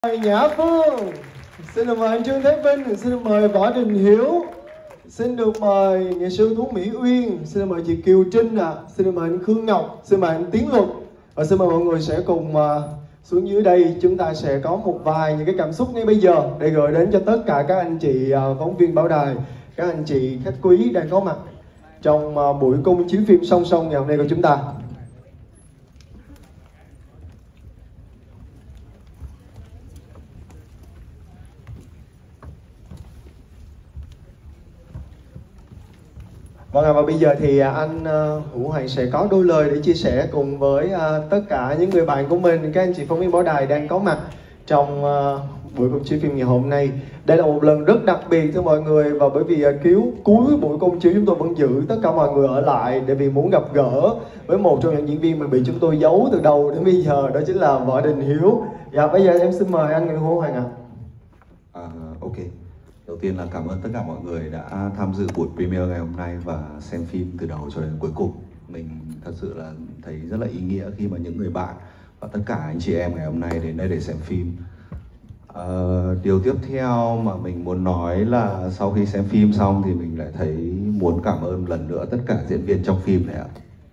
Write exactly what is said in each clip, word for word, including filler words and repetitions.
Mời Nhã Phương, xin được mời anh Trương Thế Vinh, xin được mời Võ Đình Hiếu, xin được mời nghệ sĩ ưu tú Mỹ Uyên, xin được mời chị Kiều Trinh ạ, à. Xin được mời anh Khương Ngọc, xin mời anh Tiến Luật và xin mời mọi người sẽ cùng uh, xuống dưới đây. Chúng ta sẽ có một vài những cái cảm xúc ngay bây giờ để gửi đến cho tất cả các anh chị uh, phóng viên báo đài, các anh chị khách quý đang có mặt trong uh, buổi công chiếu phim song song ngày hôm nay của chúng ta. Vâng, và bây giờ thì anh uh, Hữu Hoàng sẽ có đôi lời để chia sẻ cùng với uh, tất cả những người bạn của mình, các anh chị phóng viên báo đài đang có mặt trong uh, buổi công chiếu phim ngày hôm nay. Đây là một lần rất đặc biệt thưa mọi người, và bởi vì uh, cứu cuối buổi công chiếu chúng tôi vẫn giữ tất cả mọi người ở lại để vì muốn gặp gỡ với một trong những diễn viên mà bị chúng tôi giấu từ đầu đến bây giờ, đó chính là Võ Đình Hiếu. Dạ, bây giờ em xin mời anh Hữu Hoàng ạ. À, ok. Đầu tiên là cảm ơn tất cả mọi người đã tham dự buổi premiere ngày hôm nay và xem phim từ đầu cho đến cuối cùng. Mình thật sự là thấy rất là ý nghĩa khi mà những người bạn và tất cả anh chị em ngày hôm nay đến đây để xem phim. À, điều tiếp theo mà mình muốn nói là sau khi xem phim xong thì mình lại thấy muốn cảm ơn lần nữa tất cả diễn viên trong phim này ạ.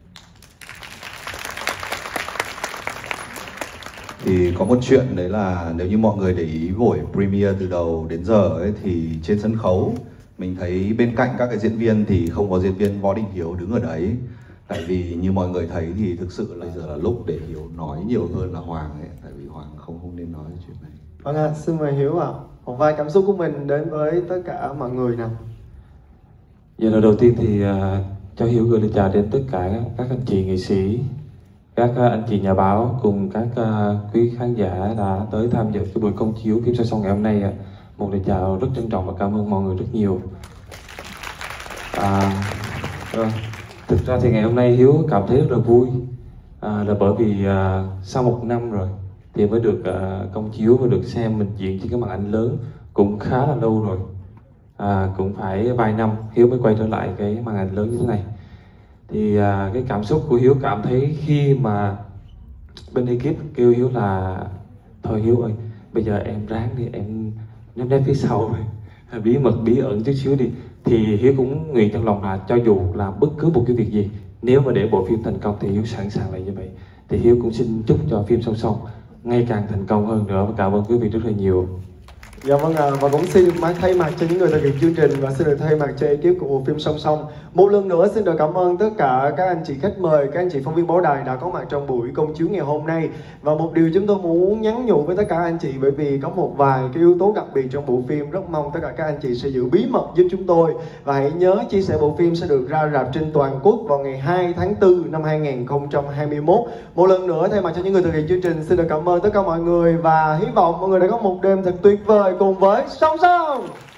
Thì có một chuyện đấy là nếu như mọi người để ý buổi premiere từ đầu đến giờ ấy, thì trên sân khấu mình thấy bên cạnh các cái diễn viên thì không có diễn viên Võ Đình Hiếu đứng ở đấy. Tại vì như mọi người thấy thì thực sự là bây giờ là lúc để Hiếu nói nhiều hơn là Hoàng ấy. Tại vì Hoàng không không nên nói chuyện này. Vâng ạ, xin mời Hiếu ạ. À. Một vài cảm xúc của mình đến với tất cả mọi người nào. Giờ lời đầu tiên thì uh, cho Hiếu gửi lời chào đến tất cả các anh chị nghệ sĩ, các anh chị nhà báo cùng các uh, quý khán giả đã tới tham dự cái buổi công chiếu phim song song ngày hôm nay. Một lời chào rất trân trọng và cảm ơn mọi người rất nhiều. À, uh, thực ra thì ngày hôm nay Hiếu cảm thấy rất là vui, à, là bởi vì uh, sau một năm rồi thì mới được uh, công chiếu và được xem mình diễn trên cái màn ảnh lớn cũng khá là lâu rồi, à, cũng phải vài năm Hiếu mới quay trở lại cái màn ảnh lớn như thế này. Thì à, cái cảm xúc của Hiếu cảm thấy khi mà bên ekip kêu Hiếu là thôi Hiếu ơi, bây giờ em ráng đi, em nép nép phía sau rồi bí mật bí ẩn chút xíu đi, thì Hiếu cũng nguyện trong lòng là cho dù làm bất cứ một cái việc gì, nếu mà để bộ phim thành công thì Hiếu sẵn sàng là như vậy. Thì Hiếu cũng xin chúc cho phim song song ngày càng thành công hơn nữa và cảm ơn quý vị rất là nhiều. Dạ vâng ạ, à, và cũng xin được thay mặt cho những người thực hiện chương trình và xin được thay mặt cho ekip của bộ phim song song một lần nữa xin được cảm ơn tất cả các anh chị khách mời, các anh chị phóng viên báo đài đã có mặt trong buổi công chiếu ngày hôm nay. Và một điều chúng tôi muốn nhắn nhủ với tất cả anh chị, bởi vì có một vài cái yếu tố đặc biệt trong bộ phim, rất mong tất cả các anh chị sẽ giữ bí mật giúp chúng tôi. Và hãy nhớ chia sẻ bộ phim sẽ được ra rạp trên toàn quốc vào ngày hai tháng tư năm hai nghìn không trăm hai mươi mốt. Một lần nữa thay mặt cho những người thực hiện chương trình xin được cảm ơn tất cả mọi người và hy vọng mọi người đã có một đêm thật tuyệt vời cùng với song song.